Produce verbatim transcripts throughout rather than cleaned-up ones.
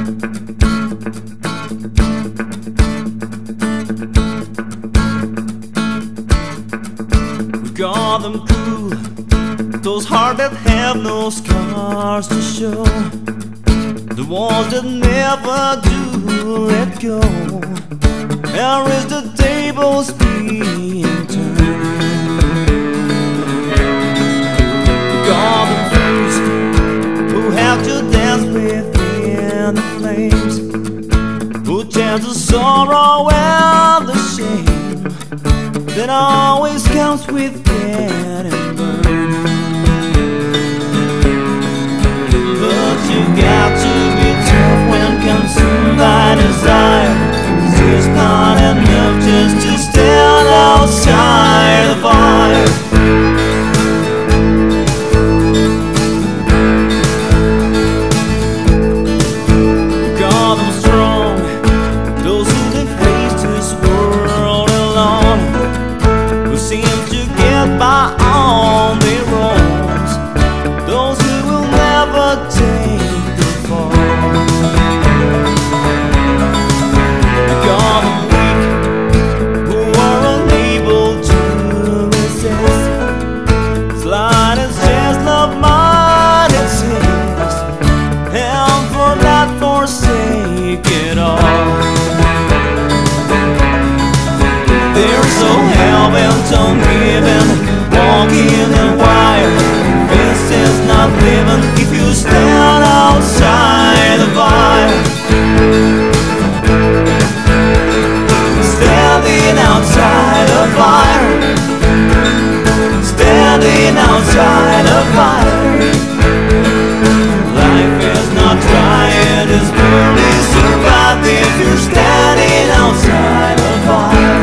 Got them cool, those hearts that have no scars to show, the ones that never do let go. There is the tables being turned. Got them fools who have to dance within the flames, who tell the sorrow and the shame that always comes with dead and burn. But you got to be tough when consumed by desire. 'Cause it's not enough just to stand outside the fire. God, I'm strong, those who can face this world alone, who seem to get by on their own, those who will never take the fall. God, I'm weak, who are unable to resist. Slide as just love might exist, and for not forsake it all. There's no hell-bent on giving, walking in wire. This is not living if you stand outside the fire. Standing outside the fire. Standing outside the fire. Life is not trying, it's barely survived if you're standing outside the fire.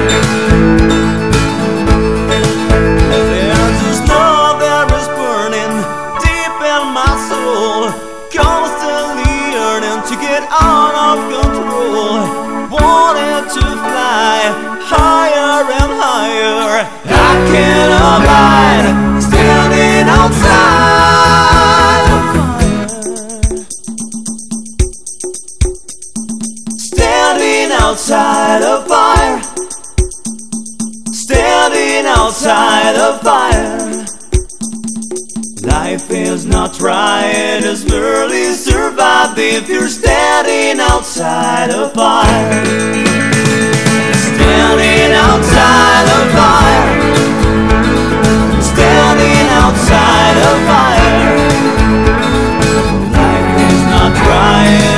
There's this love that is burning deep in my soul, constantly yearning to get out of control. Wanted to fly higher and higher. I can't abide standing outside the fire. Standing outside the fire. Standing outside the fire. Life is not right, it's merely survived if you're standing outside the fire. Standing outside the fire. Standing outside the fire. Life is not right,